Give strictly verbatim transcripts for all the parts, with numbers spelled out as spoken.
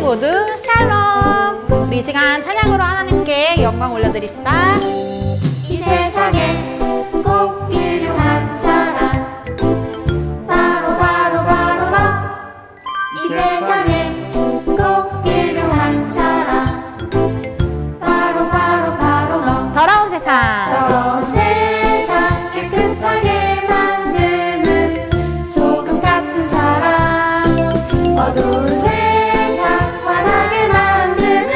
모두 샬롬! 우리 이 시간 찬양으로 하나님께 영광 올려드립시다. 이 세상에 꼭 필요한 사람 바로 바로 바로 너. 이 세상에 꼭 필요한 사람 바로 바로 바로 너. 더러운 세상 더러운 세상 깨끗하게 만드는 소금 같은 사람, 어두운 세상 환하게 만드는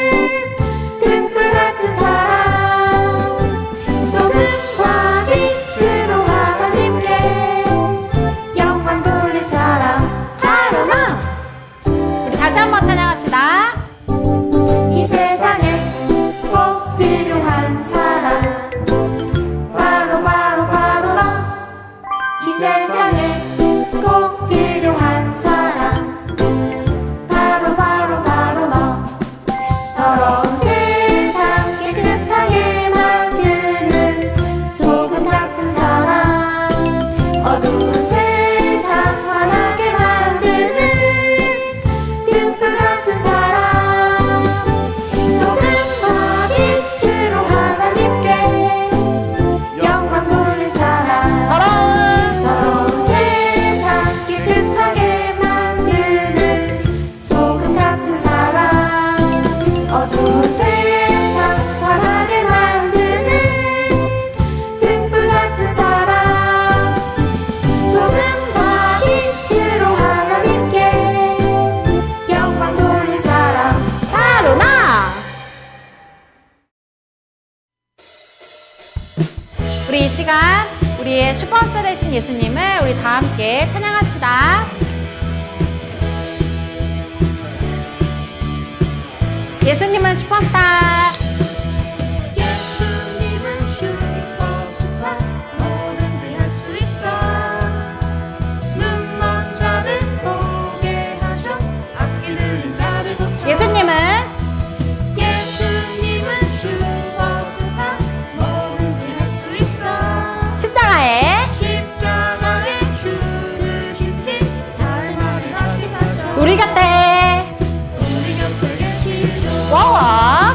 등불 같은 사람, 소금과 빛으로 하나님께 영광 돌릴 사람 바로 너. 우리 다시 한번 찬양합시다. 이 세상에 꼭 필요한 사람 바로 바로 바로 너. 이 세상에 꼭 필요한 사람 바로 바로 바로 너. 더러운 세상 깨끗하게 만드는 소금 같은 사람, 어두운 세상 환하게 만드는 등불 같은 사람, 소금과 빛으로 하나님께 영광 돌릴 사람. 더러운 더러운 세상 깨끗하게 만드는 소금 같은 사람, 어두운 세상 환하게 만드는 등불 같은 사람, 소금과 빛으로 하나님께 영광 돌릴 사람 바로 나! 우리 이 시간 우리의 슈퍼스타 되신 예수님을 우리 다 함께 찬양합시다. 예수님은 슈퍼스타. 예수님은 슈퍼스타, 뭐든지 할 수 있어. 눈먼 자를 보게 하셔, 악기 들린 자를 고쳐. 예수님은 예수님은 슈퍼스타, 뭐든지 할 수 있어. 십자가에 십자가에 죽으신 지 사흘만에 다시 사셔. 우리 곁에 우리 곁에 계시죠. 와와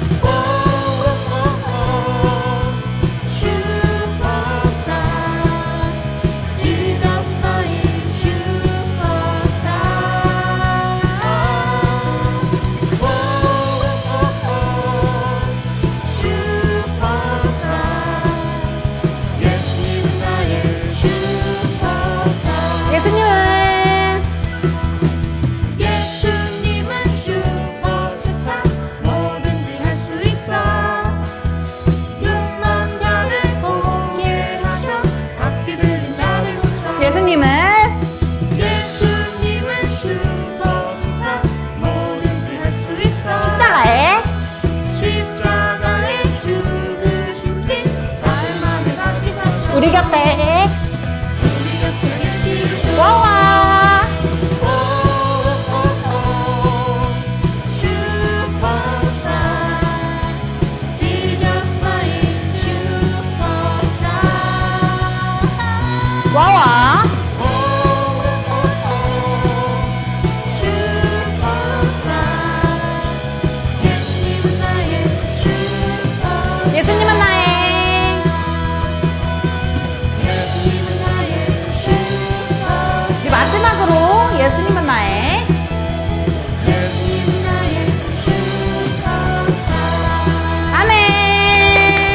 예수님은 예수님은 슈퍼스타, 뭐든지 할 수 있어. 눈먼 자를 보게 하셔, 악기 들린 자를 고쳐. 예수님은 예수님은 슈퍼스타, 뭐든지 할 수 있어. 십자가에 십자가에 죽으신 지 사흘 만에 다시 사셔. 우리 곁에 우리 곁에 계시죠. 와와 와와 예수님은 나의 우리 마지막으로 예수님은 나의 아멘.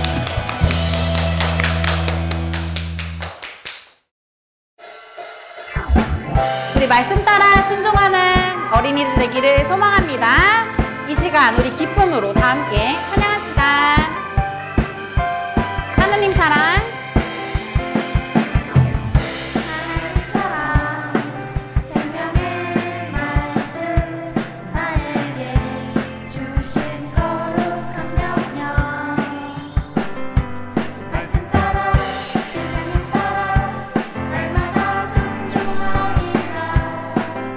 우리 말씀 따라 순종하는 어린이들 되기를 소망합니다. 이 시간 우리 기쁨으로 다 함께 찬양합시다. 하느님 사랑 하나님 사랑, 생명의 말씀 나에게 주신 거룩한 명령. 말씀 따라 그냥 따라 날마다 순종하리라.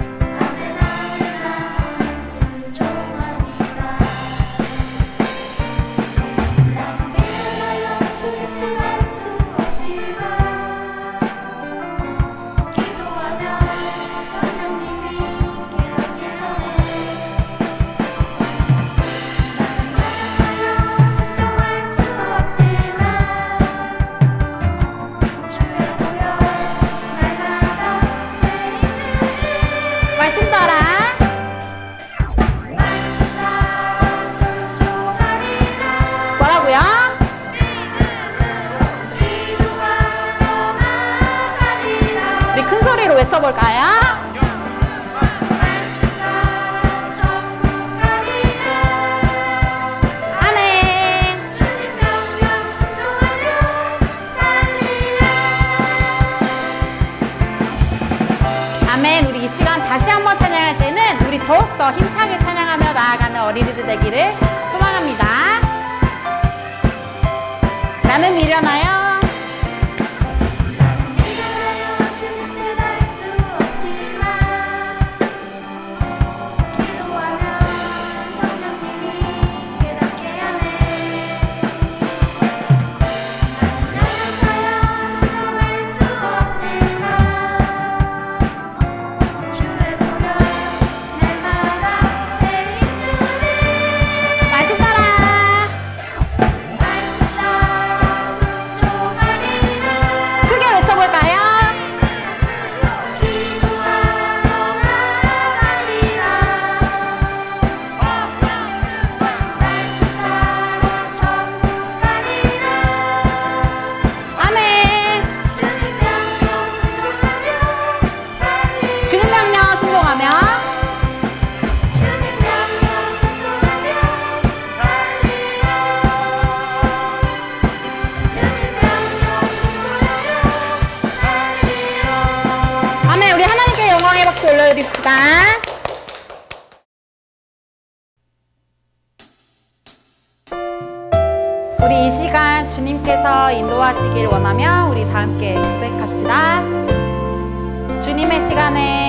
아멘 아멘 아멘 순종하리라. 외쳐볼까요? 아멘. 주님 명령 순종하며 살리라. 아멘. 우리 이 시간 다시 한번 찬양할 때는 우리 더욱더 힘차게 찬양하며 나아가는 어린이들 되기를 소망합니다. 나는 미련하여 미련하여 주님께 닿을 수 없지만 기도하며 성령님이 깨닫게 하네. 나는 연약하여 순종할 수 없지만 주의 보혈 날마다 새 힘 주네. 말씀 따라. 말씀 따라 순종하리라. 크게 외쳐볼까요? 기도하며 나아가리라. 말씀 따라 천국 가리라. 아멘. 주님 명령 순종하며 살리라. 주님 명령 순종하며 주님 명령 순종하며 살리라. 주님 명령 순종하며 살리라. 아멘. 우리 하나님께 영광의 박수 올려드립시다. 우리 이 시간 주님께서 인도하시길 원하며 우리 다 함께 고백합시다. 주님의 시간에